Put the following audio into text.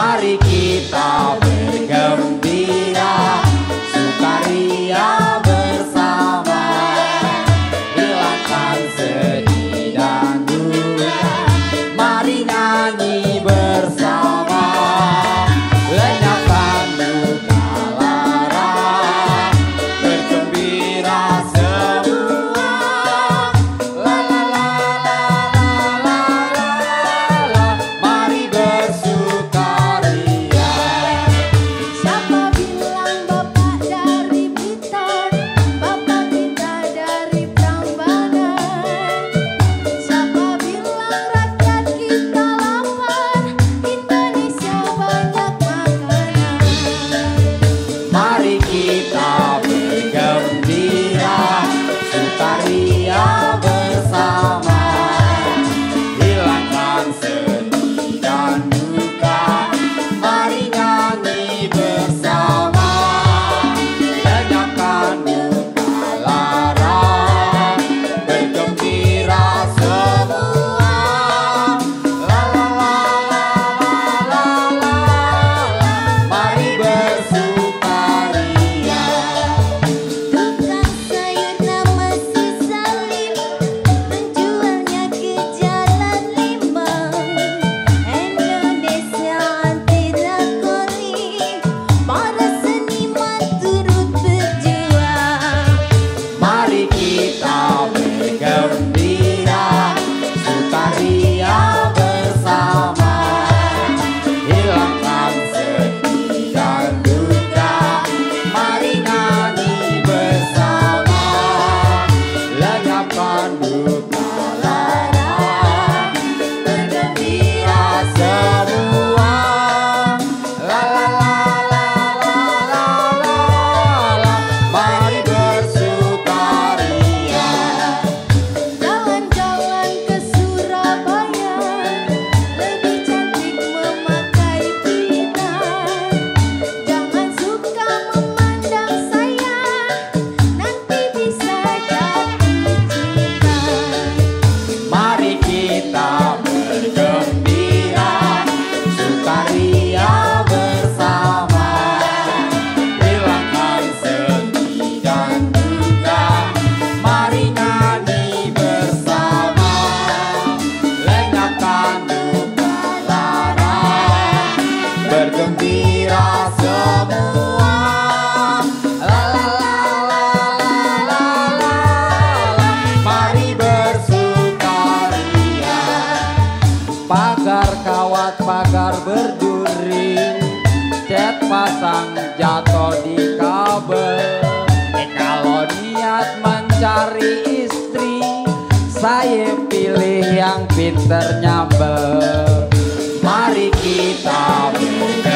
Mari kita bergembira, sukaria bersama, hilangkan sedih dan duka. Mari nyanyi bersama, lenyapkan duka lara, bergembira semua. La la la la la la la, mari bersukaria. Siapa bilang bapak dari Blitar, bapak kita dari Prambanan? Siapa bilang rakyat kita lapar, Indonesia banyak makanan. Mari kita bergembira, sukaria bersama, hilangkan sedih dan duka. Mari nyanyi bersama, lenyapkan duka lara, bergembira semua. La la la la la la la, mari bersukaria. Tukang sayur nama si Salim, menjualnya ke Jalan Limbang. Indonesia anti zalim, para seniman turut berjuang. Mari kita bergembira, sukaria bersama, hilangkan sedih dan duka. Mari nyanyi bersama, lenyapkan duka lara, bergembira semua. La la la la la la la la, mari bersukaria. Jalan-jalan ke Surabaya, lebih cantik memakai pita. Jangan suka memandang saya, nanti bisa jatuh cinta. Mari kita bergembira, sukaria bersama, hilangkan sedih dan duka. Mari nyanyi bersama, lenyapkan duka lara, bergembira semua. La la la la la la la, mari bersukaria. Pagar kawat, pagar berduri, cat pasang jatuh di kabel. Kalau niat mencari istri, saya pilih yang pinter nyambel. Mari kita bergembira,